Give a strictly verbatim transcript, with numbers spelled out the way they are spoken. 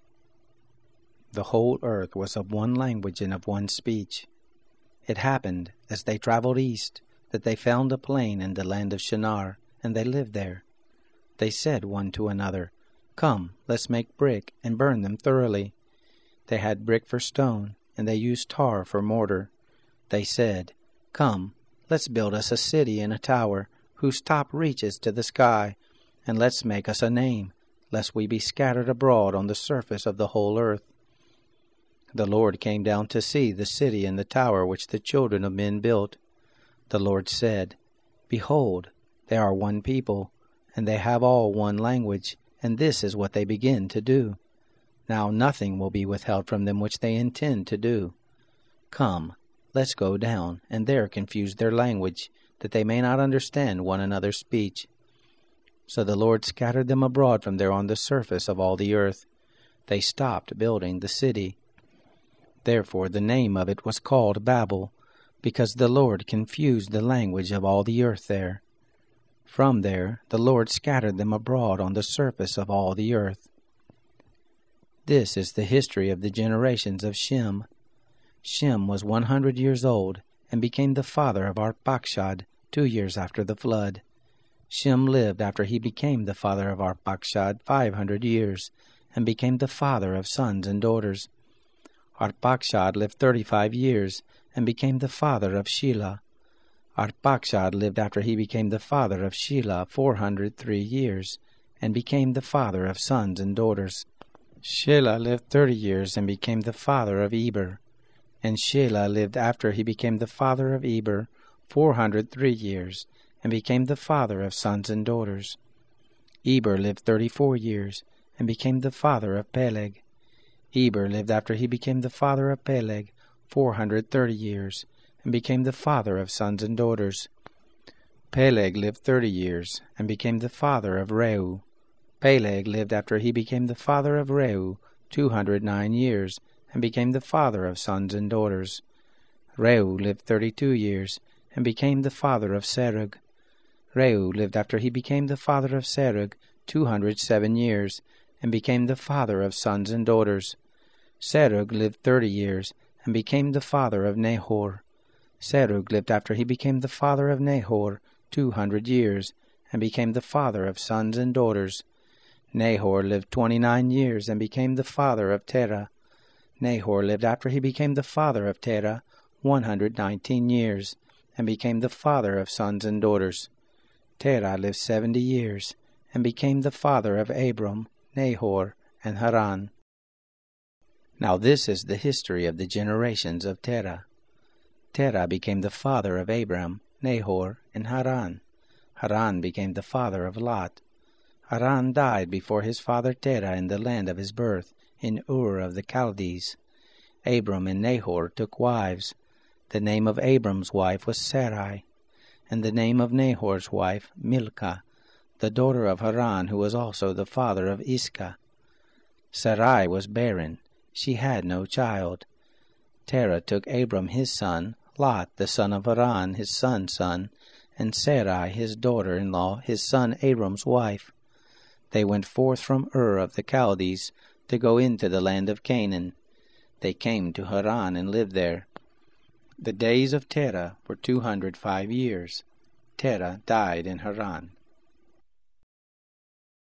The whole earth was of one language and of one speech. It happened, as they traveled east, that they found a plain in the land of Shinar, and they lived there. They said one to another, "Come, let's make brick, and burn them thoroughly." They had brick for stone, and they used tar for mortar. They said, "Come, let's build us a city and a tower, whose top reaches to the sky, and let's make us a name, lest we be scattered abroad on the surface of the whole earth." The Lord came down to see the city and the tower which the children of men built. The Lord said, "Behold, they are one people, and they have all one language, and this is what they begin to do. Now nothing will be withheld from them which they intend to do. Come, let's go down, and there confuse their language, that they may not understand one another's speech." So the Lord scattered them abroad from there on the surface of all the earth. They stopped building the city. Therefore the name of it was called Babel, because the Lord confused the language of all the earth there. From there the Lord scattered them abroad on the surface of all the earth. This is the history of the generations of Shem. Shem was one hundred years old, and became the father of Arpachshad two years after the flood. Shem lived after he became the father of Arpachshad five hundred years, and became the father of sons and daughters. Arpachshad lived thirty-five years, and became the father of Shelah. Arpachshad lived after he became the father of Shelah four hundred three years, and became the father of sons and daughters. Shelah lived thirty years, and became the father of Eber. And Shelah lived after he became the father of Eber four hundred three years, and became the father of sons and daughters. Eber lived thirty-four years, and became the father of Peleg. Eber lived after he became the father of Peleg four hundred thirty years, and became the father of sons and daughters. Peleg lived thirty years, and became the father of Reu. Peleg lived after he became the father of Reu two hundred nine years, and became the father of sons and daughters. Reu lived thirty-two years, and became the father of Serug. Reu lived after he became the father of Serug two hundred seven years, and became the father of sons and daughters. Serug lived thirty years, and became the father of Nahor. Serug lived after he became the father of Nahor two hundred years, and became the father of sons and daughters. Nahor lived twenty-nine years, and became the father of Terah. Nahor lived after he became the father of Terah one hundred nineteen years, and became the father of sons and daughters. Terah lived seventy years, and became the father of Abram, Nahor, and Haran. Now this is the history of the generations of Terah. Terah became the father of Abram, Nahor, and Haran. Haran became the father of Lot. Haran died before his father Terah in the land of his birth, in Ur of the Chaldees. Abram and Nahor took wives. The name of Abram's wife was Sarai, and the name of Nahor's wife Milcah, the daughter of Haran, who was also the father of Iscah. Sarai was barren. She had no child. Terah took Abram his son, Lot the son of Haran his son's son, and Sarai his daughter-in-law, his son Abram's wife. They went forth from Ur of the Chaldees to go into the land of Canaan. They came to Haran and lived there. The days of Terah were two hundred five years. Terah died in Haran.